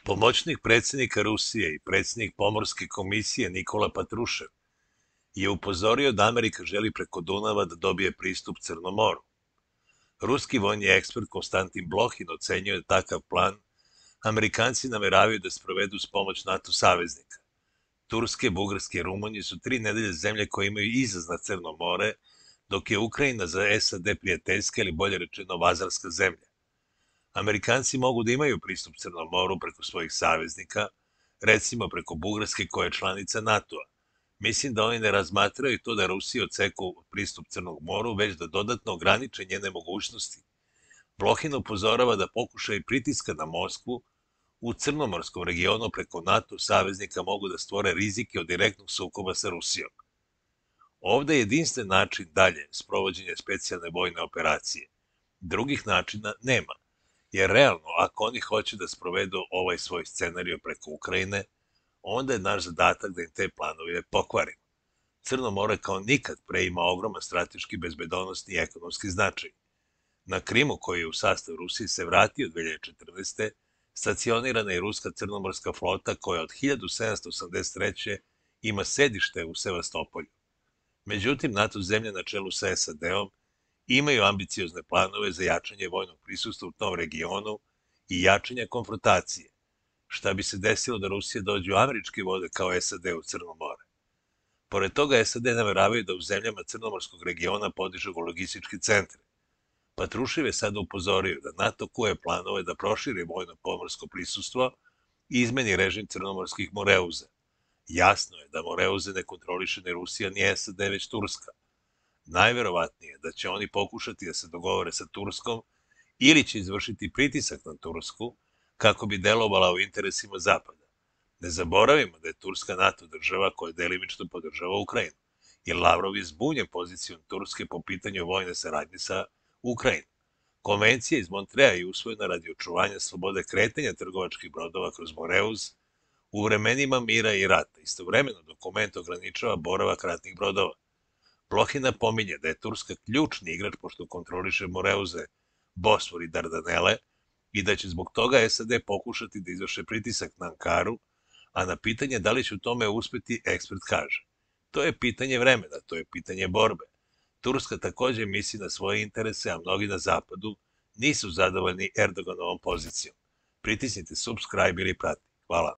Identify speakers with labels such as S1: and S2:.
S1: Pomoćnik predsjednika Rusije i predsjednik Pomorske komisije Nikola Patrušev je upozorio da Amerika želi preko Dunava da dobije pristup Crnom moru. Ruski vojni ekspert Konstantin Blohin ocenjuje da takav plan Amerikanci nameravaju da sprovedu s pomoć NATO saveznika. Turske, Bugarske i Rumunije su 3 nedelje zemlje koje imaju izlaz na Crno more, dok je Ukrajina za SAD prijateljska ili bolje rečeno vazalska zemlja. Amerikanci mogu da imaju pristup Crnom moru preko svojih saveznika, recimo preko Bugarske koja je članica NATO-a. Mislim da oni ne razmatraju to da Rusiji odseku pristup Crnog moru, već da dodatno ograniče njene mogućnosti. Blohin upozorava da pokušaj pritiska na Moskvu u crnomorskom regionu preko NATO saveznika mogu da stvore rizike od direktnog sukoba sa Rusijom. Ovde je jedinstven način dalje sprovođenja specijalne vojne operacije. Drugih načina nema, jer realno ako oni hoće da sprovedu ovaj svoj scenario preko Ukrajine, onda je naš zadatak da im te planove pokvarimo. Crno more kao nikad pre ima ogroman strateški, bezbedonosni i ekonomski značaj. Na Krimu, koji je u sastav Rusije se vratio 2014. stacionirana je ruska crnomorska flota koja od 1783. ima sedište u Sevastopolju. Međutim, NATO zemlje na čelu sa SAD-om imaju ambiciozne planove za jačanje vojnog prisustva u tom regionu i jačanje konfrontacije. Šta bi se desilo da Rusija dođe u američke vode kao SAD u Crno more? Pored toga, SAD nameravaju da u zemljama crnomorskog regiona podižu logistički centre. Patrušev je sada upozorio da NATO kuje planove da proširi vojno pomorsko prisustvo i izmeni režim crnomorskih moreuza. Jasno je da moreuze ne kontroliše ni Rusija ni SAD, već Turska. Najverovatnije je da će oni pokušati da se dogovore sa Turskom ili će izvršiti pritisak na Tursku kako bi delovala u interesima Zapada. Ne zaboravimo da je Turska NATO država koja delimično podržava Ukrajinu, jer Lavrov je zbunjen pozicijom Turske po pitanju vojne saradnje sa Ukrajinom. Konvencija iz Montreja je usvojena radi očuvanja slobode kretanja trgovačkih brodova kroz Moreuz u vremenima mira i rata. Istovremeno dokument ograničava boravak ratnih brodova. Blohin napominje da je Turska ključni igrač pošto kontroliše Moreuze, Bosfor i Dardanele i da će zbog toga SAD pokušati da izvrše pritisak na Ankaru, a na pitanje da li će u tome uspeti, ekspert kaže. To je pitanje vremena, to je pitanje borbe. Turska takođe misli na svoje interese, a mnogi na zapadu nisu zadovoljni Erdoganovom pozicijom. Pritisnite subscribe ili prati. Hvala.